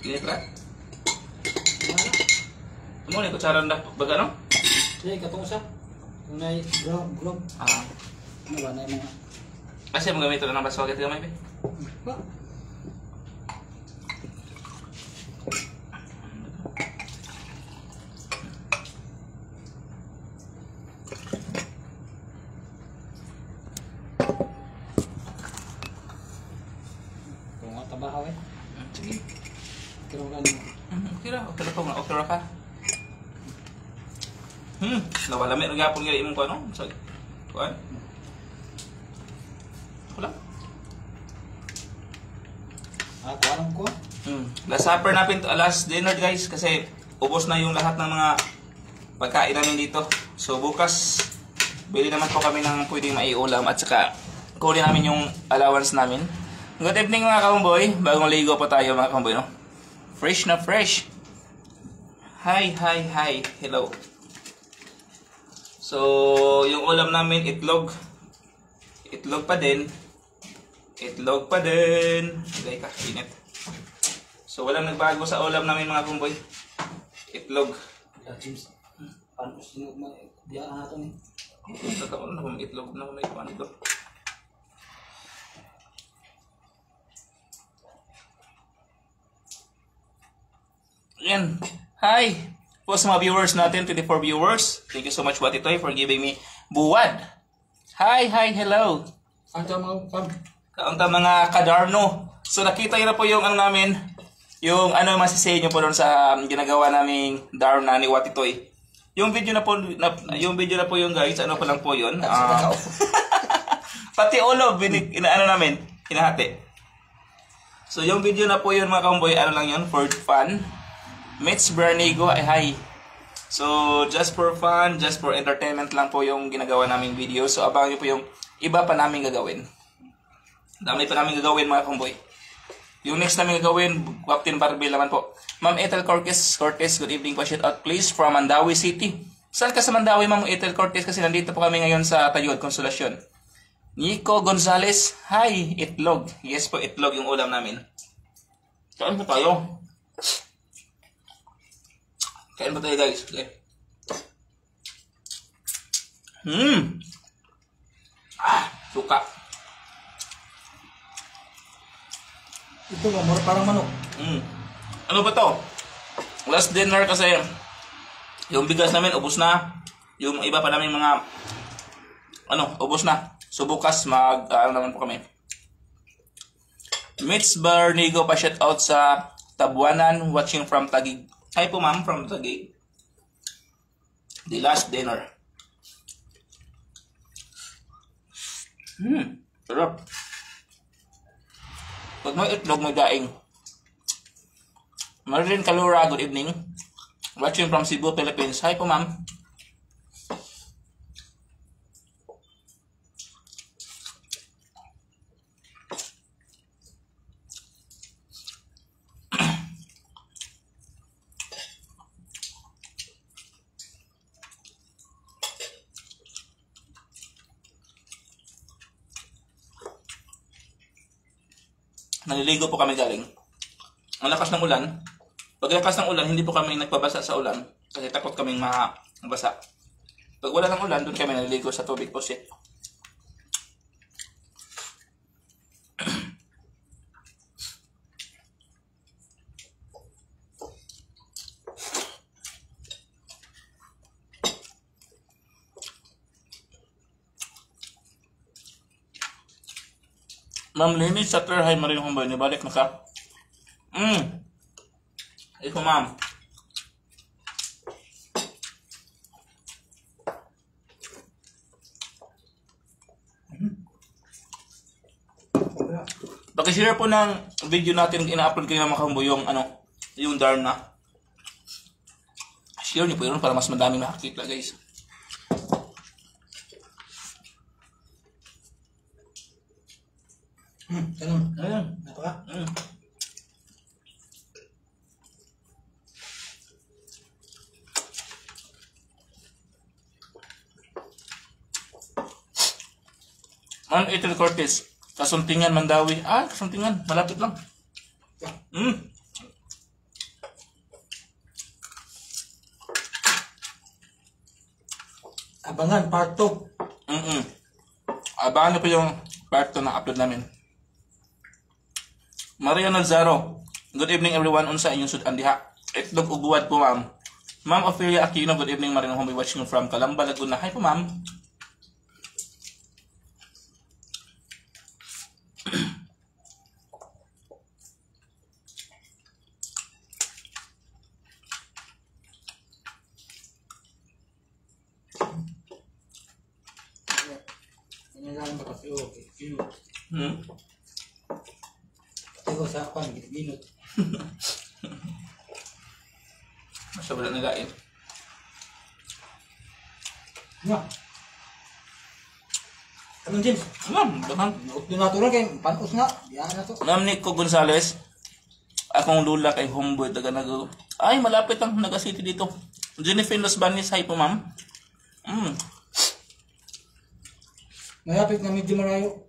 Init ra. Amo ni kutsara ndak baga no? Jadi katong sa kung may globe. Ah. Ano ba na mga? Kasi mo gamit ng baswagat gamay pe. Ba? Kung nga tabaho eh. Sige. Pero kan Okay ra po nga. Okay ra ka. Nawalami ra gyapon gyud imong kuno. So, kuan. Wala. kuanong ko. Last supper natin, last dinner guys, kasi ubos na yung lahat ng mga pagkain namin dito. So bukas, bili naman po kami ng pwedeng maiulam at saka kunin namin yung allowance namin. Good evening mga kamboy, bagong ligo pa tayo mga kamboy, no? Fresh na fresh. Hi, hi, hi, hello. So, yung ulam namin, itlog. Itlog pa din. Itlog pa din. Higay ka, init. So, walang nagbago sa ulam namin mga kumboy. Itlog. James, paano sinog mo? Biyaan natin eh. Tataon na kung itlog na may paano ito. Yan. Hi! Po sa mga viewers natin, 24 viewers. Thank you so much, Watitoy, for giving me buwad. Hi, hi, hello. Ang mga pam. Kaunta mga kadarno. So nakita niyo na po yung ano namin, yung ano masisay niyo po doon sa ginagawa naming darna ni Watitoy. Yung video na po yung guys, ano pa lang po yun. Pati ulo ano namin, hinahati. So yung video na po yun mga kamboy, ano lang yun, for fun. Mitch Bernigo, ay hi. So just for fun, just for entertainment lang po yung ginagawa naming video. So abangan niyo po yung iba pa namin gagawin. Dami pa namin gagawin mga kamboy. Yung next namin gagawin, Captain Barbie naman po. Ma'am Ethel Cortez, good evening po. Shout out please from Mandawi City. Saan ka sa Mandawi, Ma'am Ethel Cortez? Kasi nandito po kami ngayon sa Tayod, Konsolasyon. Nico Gonzales, hi, itlog. Yes po, itlog yung ulam namin. Kain po tayo. Kain po tayo guys. Okay. Suka. Ito ba, parang manok. Ano ba to? Last dinner kasi yung bigas namin ubos na. Yung iba pa namin mga ubos na. So bukas ano naman po kami. Mitch Bernigo pa shout out sa Tabuanan, watching from Taguig. Hi po ma'am from Taguig. The last dinner. Sarap. Pag may itlog, may daing. Marilyn Calura, good evening. Watching from Cebu, Philippines. Hi po, ma'am. Naliligo po kami galing. Ang lakas ng ulan. Pag lakas ng ulan, hindi po kami nagpabasa sa ulan kasi takot kaming mabasa. Pag wala ng ulan, doon kami naliligo sa tubig po siya. Ma'am Lenny, Satter, hi Marino Humboy, nabalik na ka? Ito ma'am. Paki-share po ng video natin ina-upload kayo ng mga kahumboy yung Darna. Share niyo po yun para mas madaming makakita guys. Ayun, ito ka. Ma'am Ethel Cortez, Kasuntingan, Mandawi. Kasuntingan, malapit lang. Abangan, part 2. Abangan niyo po yung part 2 na upload namin. Maria Nazaro. Good evening everyone. Unsa inyong sudan diha? Itlog uguwad po ma'am. Ma'am Ophelia Aquino. Good evening Marino Homie watching from Calamba, Laguna. Hi po ma'am. Kailangan ba kasi ginot. Ito sa akin, ginot. Masa wala nagain. Nga. Anong James? Ma'am, dahan. Yung natural kay panos nga. Yan na to. Ma'am Nico Gonzales. Akong lula kay homeboy taga ay malapit ang Naga City dito. Jennifer Los Banis. Hi po ma'am. Malapit na medyo marayo.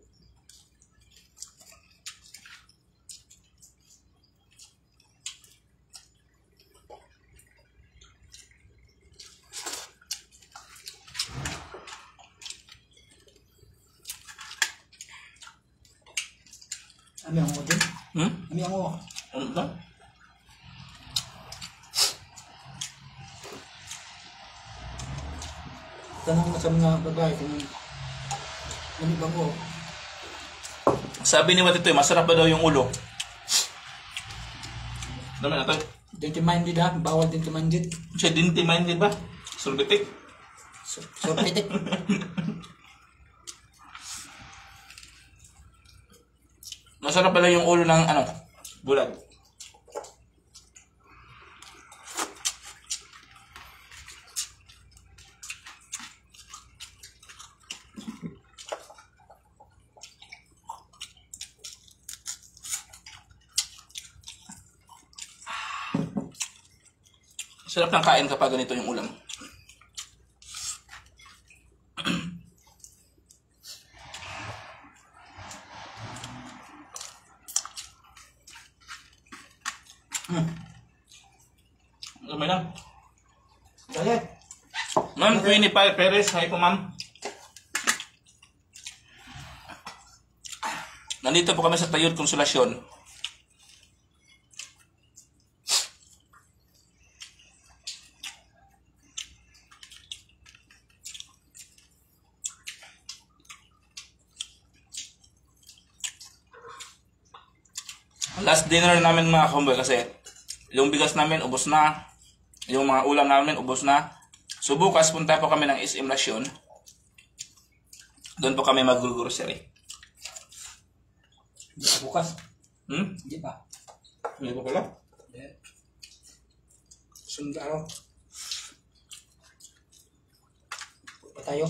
Ami ang mo din? Ami ang mo. Ano ba? Tanong mo sa mga babae kung ano ba mo. Sabi ni Matitoy, masarap ba daw yung ulo? Dami na tayo. Dirty-minded ha? Bawal dirty-minded. Siya dinti-minded ba? Sulbitik. Sorpitik. Masarap pala yung ulo ng ano, bulag. Sarap ng kain kapag ganito yung ulam. Gamay lang. Dali. Ma'am Queenie Perez, hi po ma'am. Nandito po kami sa Tayud Konsolasyon. Last dinner namin mga kumboy kasi yung bigas namin ubos na, yung mga ulam namin ubos na. So bukas punta po kami ng SM Lasyon. Doon po kami mag-grocery. Hindi pa bukas. Hindi pa. Hindi po pala? Hindi. Sunod araw. Pa tayo.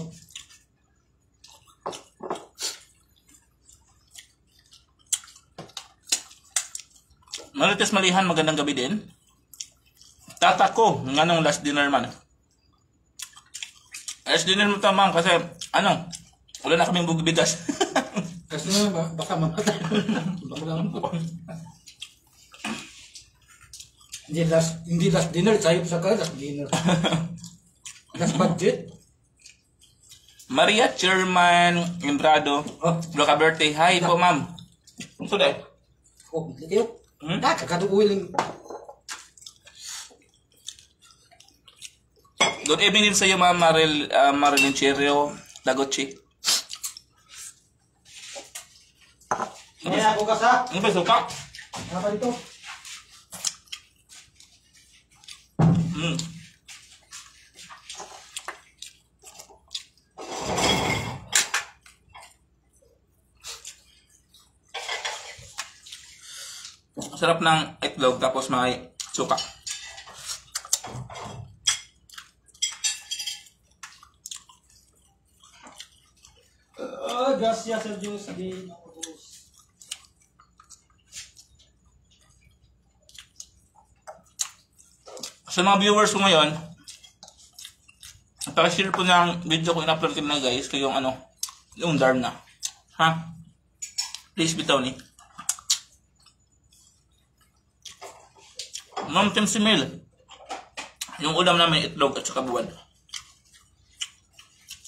Marites Malihan, magandang gabi din. Tata ko, nga nung last dinner man. Last dinner mo tamang kasi, ano, wala na kaming bigas. Kasi naman, baka mamatay. Baka lang. Hindi last dinner, sayop sa ka, last dinner. Last budget. Maria Chairman Imbrado, Loca birthday. Hi po ma'am. Ano dahil? Oh, hindi kayo. Kakaduguin. Good evening din sa iyo ma'am Marilyn Cherio Dagochi. May ako ka sa? Ano ba suka? Ano pa dito? Sarap ng itlog tapos may suka. Gracias a Diyos. Sa mga viewers ko ngayon, paka-share po ng video ko in-upload ko na guys, kayong ano, yung Darna. Ha? Please bitaw ni. Ma'am Tim Simil, yung ulam namin itlog at saka buwan.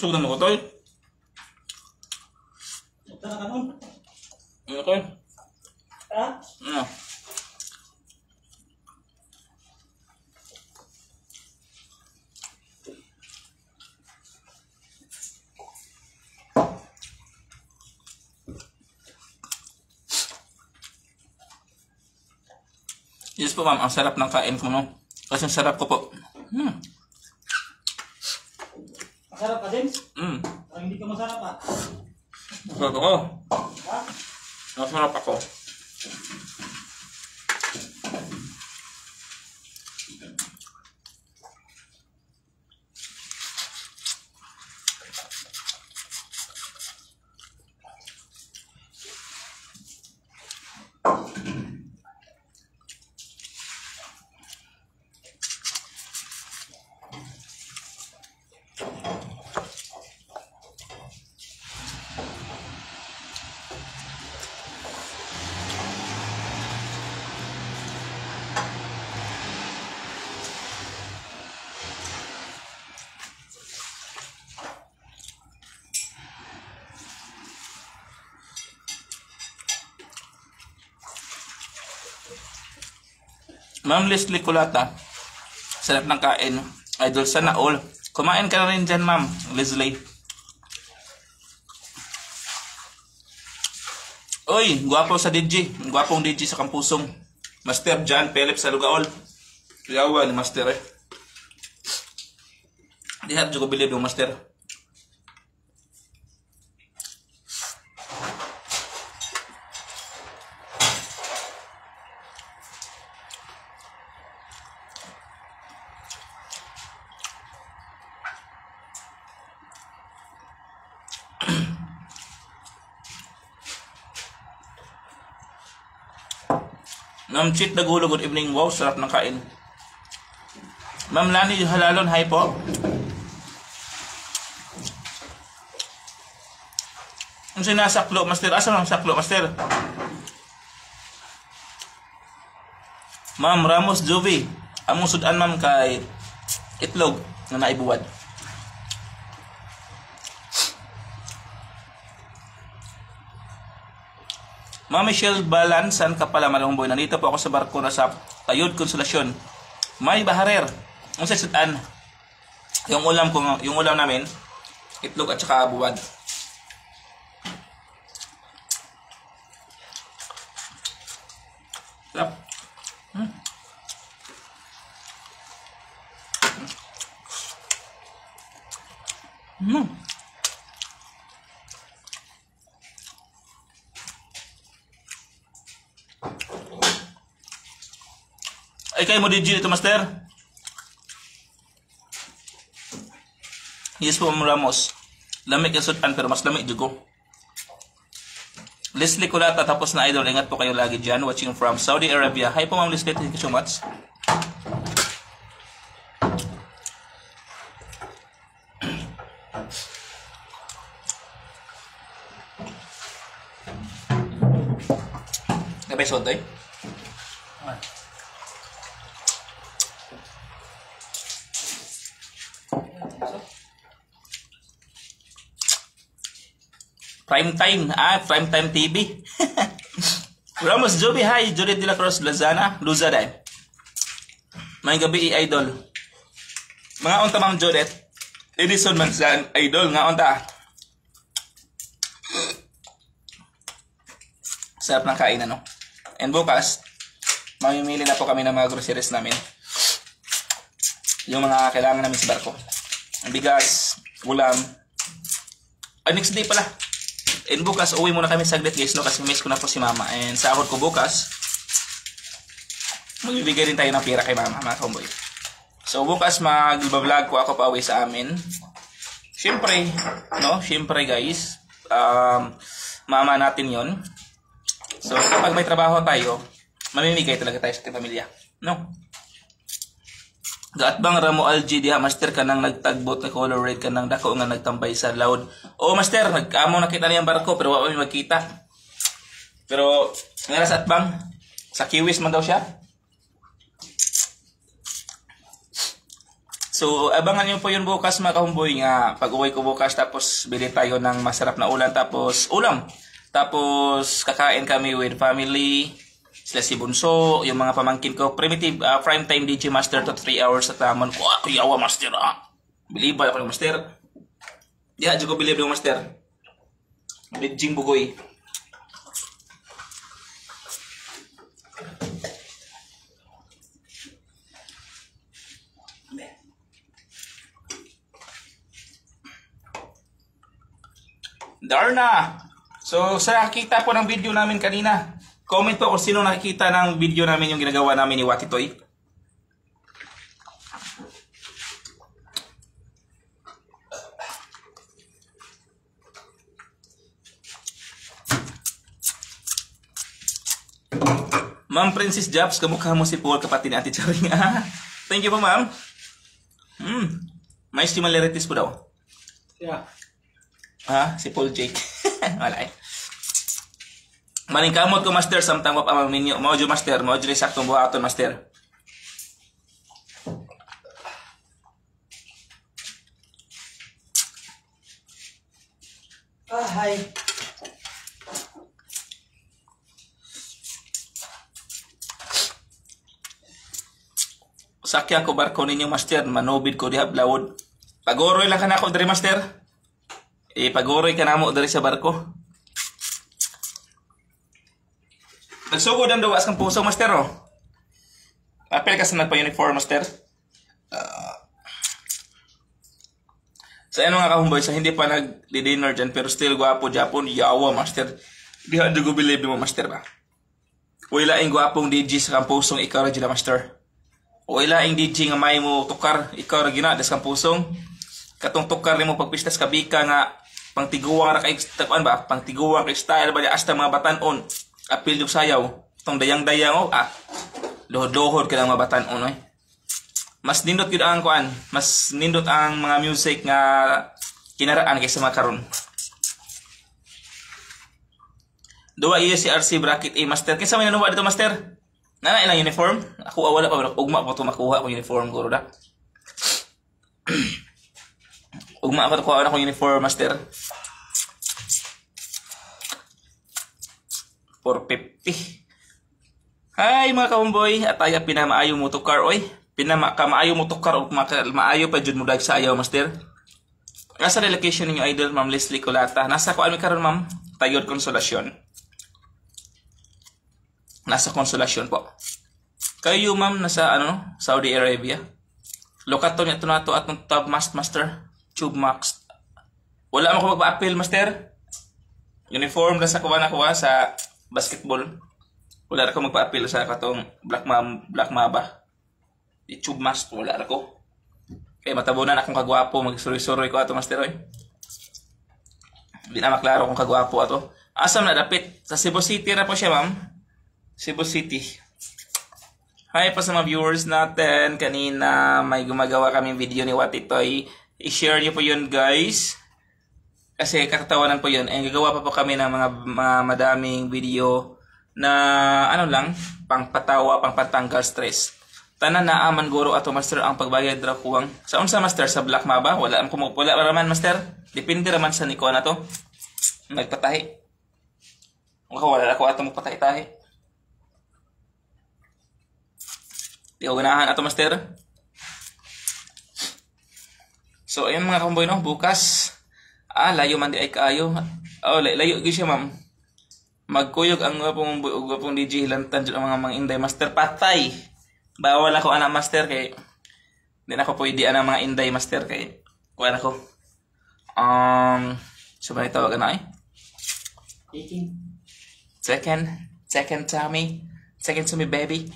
Busog na mo ko, Toy. Ito na kanon. Ano, Toy? Ha? Ano? Yes po, ma'am. Ang sarap ng kain ko, no? Kasi ang sarap ko po. Masarap ka din? Parang hindi ka masarap ha? Masarap ako. Ha? Masarap ako. Ma'am Leslie Culata, sarap ng kain. Idol, sana all. Kumain ka na rin dyan, Ma'am Leslie. Uy, guwapo sa DJ. Guwapong DJ sa Kampusong. Master John Philip sa Lugaol. Yawa ni Master eh. Dihat juga bilib yung Master. Ma'am Chit Dagulo, good evening. Wow, sarap ng kain. Ma'am Lani Halalon, hi po. Ang sinasaklo, Master. Asa ang saklo, Master? Ma'am Ramos Jovi, among sudan, ma'am, kay itlog na naibuwad. Ma'am Michelle Balan, saan ka pala, Malong Boy? Nandito po ako sa barko na sa Tayud Konsolasyon. May baharer. Ang sasudan. Yung ulam namin, itlog at saka buwad. Sarap. Ay kayo mo DJ ito, Master? Yes po, Ma'am Ramos. Lamig yung sudan pero mas lamig juga. Leslie Culata, tapos na idol. Ingat po kayo lagi dyan. Watching from Saudi Arabia. Hi po, Ma'am Leslie. Thank you so much. Napaisod eh? Prime Time TV. Ramos Joby, hi. Judith de la Cruz, Luzana. May gabi idol. Mga unta, Ma'am Judith. Edison Manzan, idol. Nga unta. Sarap ng kain, ano? And bukas, mamimili na po kami ng mga groceries namin. Yung mga kailangan namin sa barko. Bigas, ulam. Next day pala. And bukas, uwi muna kami saglit, guys, no? Kasi miss ko na po si Mama. And sahod ko bukas, magbibigay rin tayo ng pera kay Mama, mga kamboy. So bukas, mag-vlog ko ako pa uwi sa amin. Siyempre, no? Siyempre, guys, mama natin yon. So kapag may trabaho tayo, mamimigay talaga tayo sa ating pamilya, no? Gaat bang Ramo Algi diha, Master, ka nang nagtagbot na color red ka nang dako nga nagtambay sa loud. O Master, nagkamo nakita niyang barko pero wala kami magkita. Pero nga sa atbang sa Kiwis man daw siya. So, abangan nyo po yun bukas mga kahumboy nga. Pag-uwi ko bukas, tapos bili tayo ng masarap na ulam, tapos ulam. Tapos, kakain kami with family. Sila si Bunso, yung mga pamangkin ko. Primitive, prime time DJ Master to 3 hours sa tamon. Kuyawa Master Believe ba ako yung Master? Di ko believe yung Master. Bidjing bugoy. Darna! So, sa nakikita po ng video namin kanina, comment po kung sino nakikita ng video namin yung ginagawa namin ni Watitoy. Ma'am Princess Jobs, kamukha mo si Paul, kapatid ni Ate Charing. Thank you po, ma'am. May similarities po daw. Yeah. Si Paul Jake. Wala eh. Maning kamot ko, Master, samtang mo pa maminyo. Maujo, Master. Maujo rin saktong buhaton, Master. Hi. Sakyan ko barko ninyo, Master. Manubid ko diha blawod. Pagoroy lang ka na ako, Dre, Master. Pagoroy ka na mo, Dre, sa barko. Nagsugod ang dawas kang puso, Master, oh. Apel ka sa nagpa-uniform, Master. Sa ano nga kahumboy, sa hindi pa nag-dinner dyan, pero still gwapo, Japon, yawa, Master. Di ha, go believe mo, Master, ba? Wala ang gwapong DJ sa kampusong, ikaw rin dyan, Master. Wala ang DJ nga may mo tukar, ikaw rin gina, das kampusong. Katong tukar rin mo pagpistas kabika nga, pangtiguang ra kay takuan ba? Pangtiguang kay style ba hasta mga batanon. Apil yung sayaw. Itong dayang-dayang lohod-lohod ka lang mga batanon eh. Mas nindot yun ang kuan, mas nindot ang mga music nga kinaraan kaysa mga karon. Duwa iya si RC bracket A Master. Kinsa may nanuwa dito, Master? Nana ilang uniform? Ako wala pa, ugma pa ito makuha akong uniform ko da. Ugma pa ito kuha akong uniform, Master. 450. Hi mga kaumboy, ataya pinamaayo mo tukar oy. Pinamaayo mo tukar o maayo pa jud mo dag sa ayaw, Master. Nasa relocation ninyo idol, Ma'am Leslie Colata. Nasa kuan mi karon, Ma'am? Tayod Konsolasyon. Nasa Konsolasyon po. Kayo, Ma'am, nasa Saudi Arabia. Lokato niya ito na ito atong Top Master. Tube Max. Wala mo ko magpa-appeal, Master. Uniform na sa kuha na kuha sa basketball. Wala na ko magpa-appeal sa katong Black Mamba. Tube Max. Wala na ko. Kaya matabunan akong kagwapo. Magsuroy-suroy ko ato, Master. Hindi na maklaro kung kagwapo ato. Asam na dapit. Sa Cebu City na po siya, Ma'am. Cebu City. Hi pa sa mga viewers natin. Kanina may gumagawa kaming video ni Watitoy. I-share niyo po yun, guys. Kasi kakatawanan po yun. Gagawa pa po kami ng mga madaming video na pangpatawa, pangpatanggal stress. Tanan na aman guro ato, Master, ang pagbayad ra kuwang. Sa unsa, Master? Sa Black Mamba? Wala raman, Master. Depende raman sa niko na to. Nagpatahi. Wala ako ato magpatahi-tahi. Di ko ganahan ato, Master. So, ayun mga kamboy, no? Bukas. Layo man di ay kaayo. Layo gyud siya, Ma'am. Magkuyog ang gwapong DJ hilantan dyan ang mga inday, Master. Patay. Bawal ako anak, Master, kay di na ako pwede anak mga inday, Master, kay kuha na ko. So ba ito na eh? Second Tommy. Second to me, baby.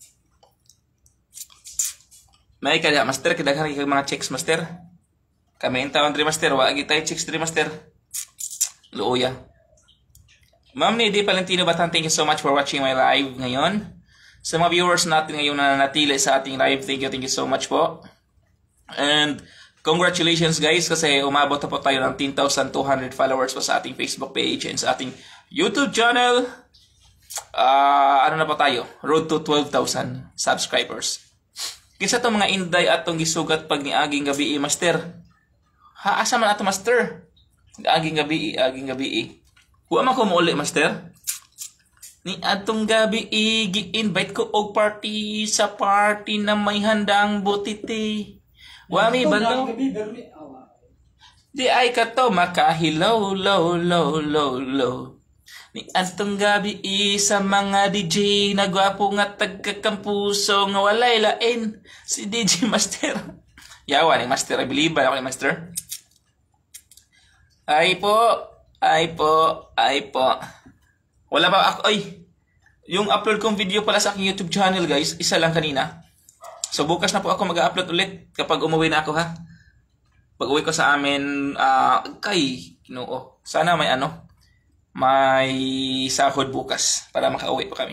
May kaya, Master, kidaghan kay mga chicks, Master. Kami yung taon 3, Master. Wagi tayo chicks 3, Master. Luoya. Ma'am Nidi Valentino Batan, thank you so much for watching my live ngayon. Sa mga viewers natin ngayon na natili sa ating live, thank you so much po. And congratulations, guys, kasi umabot na po tayo ng 10,200 followers po sa ating Facebook page and sa ating YouTube channel. Na po tayo? Road to 12,000 subscribers. Kinsa to mga inday atong gisugat pag niaging gabi, master? Ha, asa man ato, master? Aging gabi. Wa man ko mauli, master. Ni atong gabi gi-invite ko og party sa party na may handang butiti. Wa mi balo. Di ay ka to makahilaw, low. Ni atong gabi sa mga DJ na gwapo nga tagkakampuso nga walay lain si DJ Master. Yawa ni Master, I believe ba ako ni Master? Ay po. Wala ba ako? Ay, yung upload kong video pala sa aking YouTube channel, guys, isa lang kanina. So bukas na po ako mag-upload ulit kapag umuwi na ako, ha. Pag uwi ko sa amin, sana may sahod bukas para makauwi pa kami.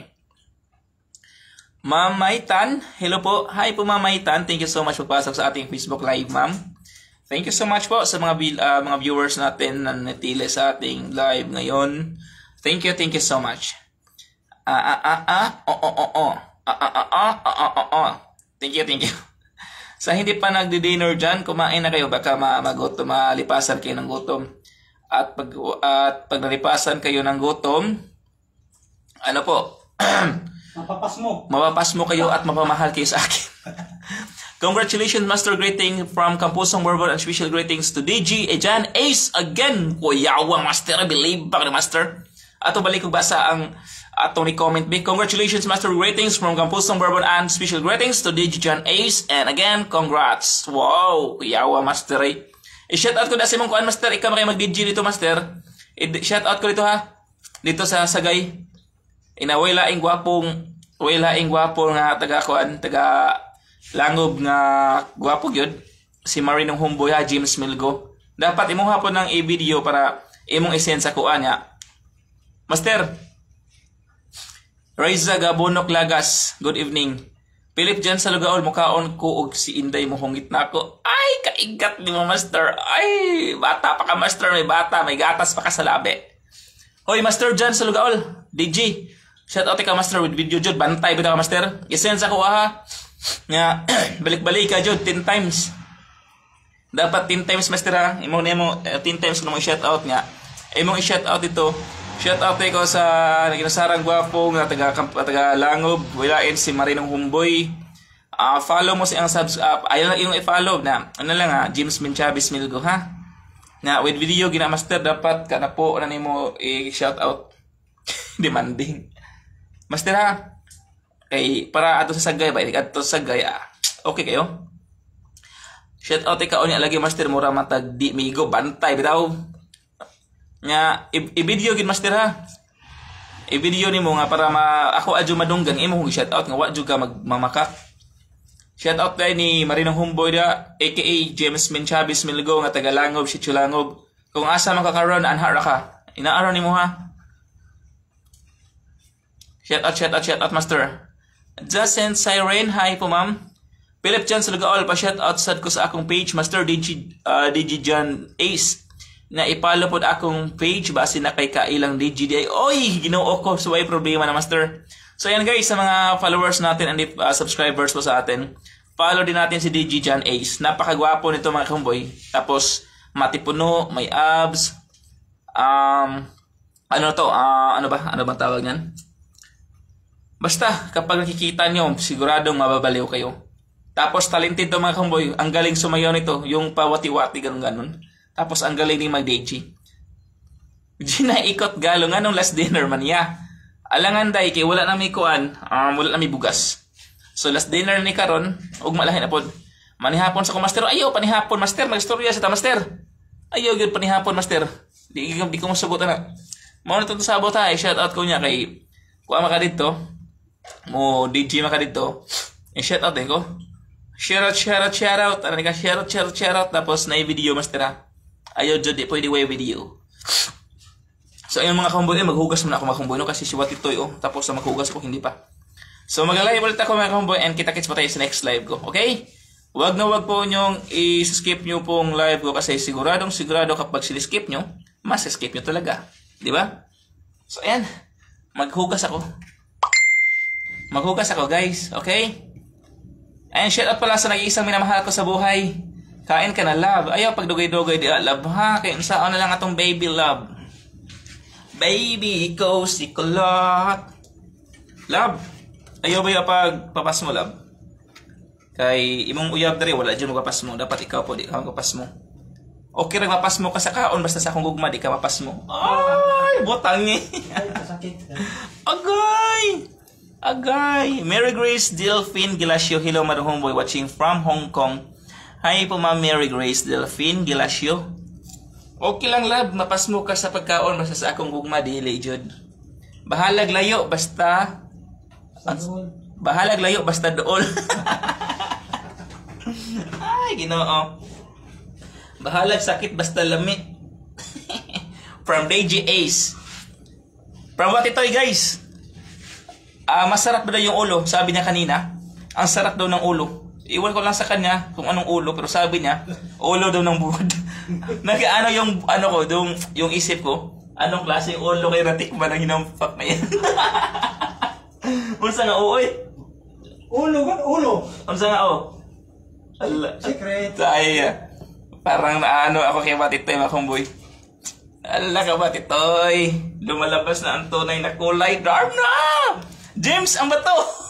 Ma'am Maitan, hello po. Hi po Ma'am Maitan. Thank you so much po pasok sa ating Facebook Live, ma'am. Thank you so much po sa mga viewers natin na natili sa ating live ngayon. Thank you so much. Thank you. Sa hindi pa nagdi-dinner dyan, kumain na kayo. Baka magutom, malipasan kayo ng gutom. At pag nalipasan kayo ng gutom, ano po? Mapapas mo kayo at mapamahal kayo sa akin. Congratulations, Master. Greeting from Kampusong Bourbon and special greetings to DG Jan Ace again. Kuyawa, Master. Believe ba, Master? Ato balik ko basa ang atong ni-comment me. Congratulations, Master. Greetings from Kampusong Bourbon and special greetings to DG Jan Ace. And again, congrats. Wow, kuyawa, Master. I-shoutout ko na si mong kuan, Master. Ikaw kayo mag-DJ dito, Master. I-shoutout ko dito, ha. Dito sa Sagay. Way laing gwapong nga taga-kuan, taga-langob nga gwapo gyud. Si Marinong Homeboy, ha, James Milgo. Dapat imong hapon ng i-video para imong isend sa kuan niya. Master. Raiza Gabonok Lagas. Good evening. Philip dyan sa Lugaol, mukaon ko og si Inday mo hungit na ako. Ay, kaigat ni mo, Master. Ay, bata pa ka, Master. May bata, may gatas pa ka sa labi. Hoy, Master dyan sa Lugaol. DJ, shout out ka, Master, with video jud. Bantay ba ka, Master? Isend sa ko, ha? Nga, balik-balik ka, jud. 10 times. Dapat 10 times, Master, ha? Imo 10 times kung mo i-shout out nga. Imong i-shout out ito. Shout out ko sa naginasarang gwapo nga taga Langob, wilain si Marinong Homeboy. Follow mo siyang ayaw lang yung i-follow na ano lang, ha, James Chavez Milgo, ha. Na with video gina, Master, dapat ka na po na nimo i-shout out. Demanding. Master, ha. Kay para ato sa Sagay ba, ato sa Sagay, okay kayo. Shout out ka unya lagi, Master, mura matag di migo bantay bitaw. Nga i-video gid, Master, ha. I-video nimo nga para ako adyo madunggan imo kung shout out nga wa jud ka magmamakak. Shout out kay ni Marinong Homeboy da aka James Chavez Milgo nga taga Langob, si Chulangob. Kung asa man ka karon anhara ka. Inaaraw nimo, ha. Shout out, Master. Jason Siren, hi po, ma'am. Philip Jan sa Lugaol, pa shout out sad ko sa akong page, Master. DG Jan Ace. Na ipalo pod akong page base na kay kailang DGDI. Oy, Ginoo ko, so ay problema na, Master. So yan, guys, sa mga followers natin and subscribers po sa atin, follow din natin si DG Jan Ace. Napakagwapo nito, mga kumboy. Tapos matipuno, may abs. Ano bang tawag niyan? Basta kapag nakikita niyo, siguradong mababaliw kayo. Tapos talented to, mga kumboy. Ang galing sumayaw nito, yung pawati-wati ganun. Tapos ang galing ni mag-DJ. Ginaikot galong anong last dinner man niya. Alangan day kay wala na may kuan, wala na may bugas. So last dinner ni karon, ug malahin na pod. Manihapon sa ko, Master. Ayo panihapon, Master, magstorya sa ta, Master. Ayo gyud panihapon, Master. Di ko masugot na. Mao na to sabot, ha. Shout out ko niya kay kuan maka dito. Mo DJ maka dito. Shout out din ko. Shout out. Ano ka? Shout out. Tapos na video, Master, ha. Ayaw dyan, di pwede way video. So ayun, mga kamboy, maghugas muna ako, mga kamboy, no? Kasi si Watitoy, tapos na maghugas ko, hindi pa. So mag-live ulit ako, mga kamboy, and kita-kits pa tayo sa next live ko, okay? Wag po nyong i-skip nyo pong live ko kasi sigurado kapag siniskip nyo, mas skip nyo talaga. Di ba? So ayan, maghugas ako, guys, okay? Ayan, shout out pala sa nag-iisang minamahal ko sa buhay. Kain ka na, love. Ayaw, pagdugay-dugay di love, ha? Kaya saan na lang atong baby, love. Baby, ikaw si kulot. Love, ayaw ba yung pagpapas mo, love? Kay imong uyab dari, wala dyan magapas mo. Dapat ikaw po, di ka magapas mo. Okay, nagmapas mo ka sa kaon, basta sa akong gugma, di ka mapas mo. Ay, botang eh. Ay, kasakit. Agay! Agay! Mary Grace Delphine Gilasio. Hello, Madam Homeboy, watching from Hong Kong. Hi po, Ma'am Mary Grace Delphine Gilasio. Okay lang, love. Mapas mo ka sa pagkaon, basta sa akong gugma, dili, jud. Bahalag layo, basta... Bahalag layo, basta dool. Ay, Ginoo. Bahalag sakit, basta lami. From DJ Ace. From what ito'y, guys? Masarap ba daw yung ulo? Sabi niya kanina. Ang sarap daw ng ulo. Iwan ko lang sa kanya kung anong ulo, pero sabi niya, ulo daw ng buhod. Nag-ano yung, ano ko, yung isip ko, anong klase yung ulo kay Ratikman ang hinampak na yan. Unsa nga uoy? Ulo ba? Ulo. Unsa nga o? Secret. Ay, parang naano ako kay Batitoy, mga kumboy. Ala ka, Batitoy. Lumalabas na ang tunay na kulay. Darna! James, ang bato!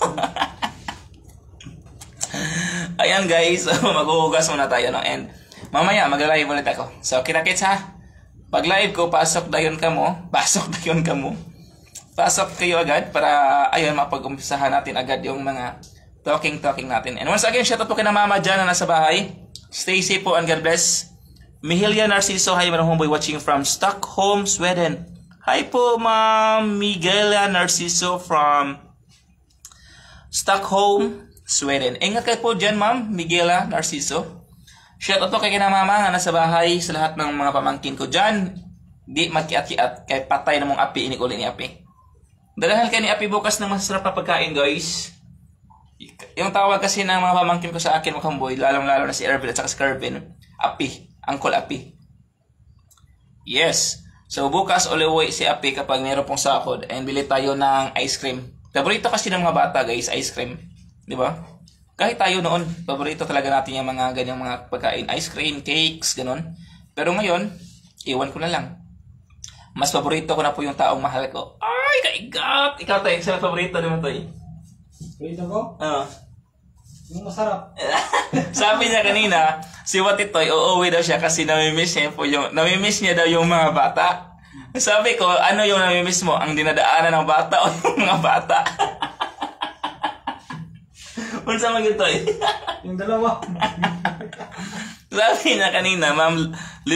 Ayan, guys. Maghuhugas muna tayo, no? And mamaya, mag-live ulit ako. So, kita-kits, ha? Pag live ko, pasok dayon ka mo. Pasok kayo agad para, ayun, mapag-umpisahan natin agad yung mga talking natin. And once again, shout out po kina mama dyan na nasa bahay. Stay safe po and God bless. Mihilia Narciso, hi, Madam Homeboy, watching from Stockholm, Sweden. Hi po, Ma'am Mihilia Narciso from Stockholm, Sweden. Ingat kayo po dyan, Ma'am Mihilia Narciso. Shout out po kay kina mama na nasa bahay, sa lahat ng mga pamangkin ko dyan. Di magkiat-kiat, kay patay na mong api, inikuli ni api. Dalahan kayo ni api bukas ng masarap na pagkain, guys. Yung tawag kasi ng mga pamangkin ko sa akin, mga kamboy, lalong-lalo na si Ervin at saka si Kervin, api. Uncle Api. Yes. So, bukas uliwi si Api kapag meron pong sakod and bili tayo ng ice cream. Paborito kasi ng mga bata, guys, ice cream. Di ba? Kahit tayo noon, paborito talaga natin yung mga ganyang mga pagkain. Ice cream, cakes, ganun. Pero ngayon, iwan ko na lang. Mas paborito ko na po yung taong mahal ko. Ay, kaigat! Ikaw tayo, sila paborito naman to eh. Paborito ko? Oo. Yung masarap. Sabi niya kanina, si Watitoy, uuwi daw siya kasi namimiss niya daw yung mga bata. Sabi ko, ano yung namimiss mo? Ang dinadaanan ng bata o yung mga bata? Unsa man gito eh? Yung dalawa. Sabi niya kanina, Ma'am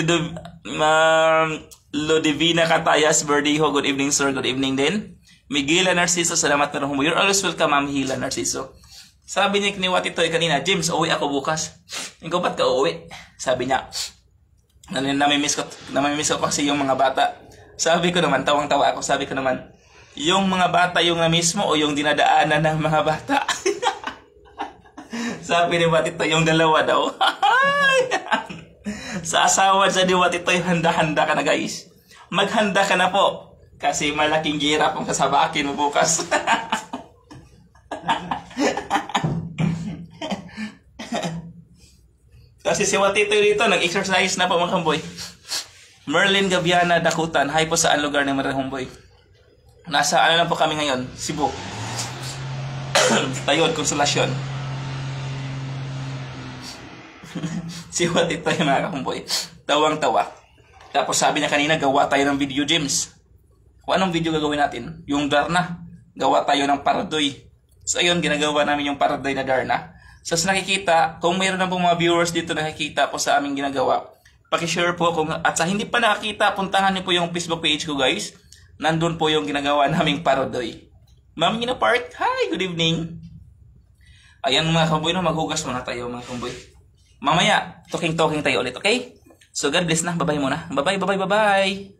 Ludivina Catayas Verdijo, good evening sir, good evening din. Miguela Narciso, salamat na rin. You're always welcome, Ma'am Hila Narciso. Sabi niya ni Watitoy kanina, James, uwi ako bukas. Ikaw ba't ka uwi? Sabi niya, namimiss ko kasi yung mga bata. Sabi ko naman, tawang-tawa ako, sabi ko naman, yung mga bata yung namiss mo o yung dinadaanan ng mga bata? Sabi ni Watitoy, yung dalawa daw. Sa asawa dyan ni Watitoy, handa-handa ka na, guys. Maghanda ka na po. Kasi malaking gira pong sasabakin mo bukas. Kasi si Watitoy dito, nag-exercise na po, mga homeboy. Merlin Gabiana Dakutan, hi po saan lugar ng mga homeboy. Nasa ano lang po kami ngayon, Cebu. Tayod, Konsolasyon. Si Watitoy, mga homeboy, tawang-tawa. Tapos sabi niya kanina, gawa tayo ng video, James. Kung anong video gagawin natin? Yung Darna. Gawa tayo ng Paradoy. So ayun, ginagawa namin yung Paradoy na Darna. So sa nakikita, kung mayroon na po mga viewers dito nakikita po sa aming ginagawa, pakishare po kung, at sa hindi pa nakakita, puntahan niyo po yung Facebook page ko, guys. Nandun po yung ginagawa naming Paradoy. Ma'am Gina Park, hi, good evening. Ayan mga kamboy, no, maghugas muna tayo mga kamboy. Mamaya, talking tayo ulit, okay? So God bless na, bye-bye muna. Bye-bye.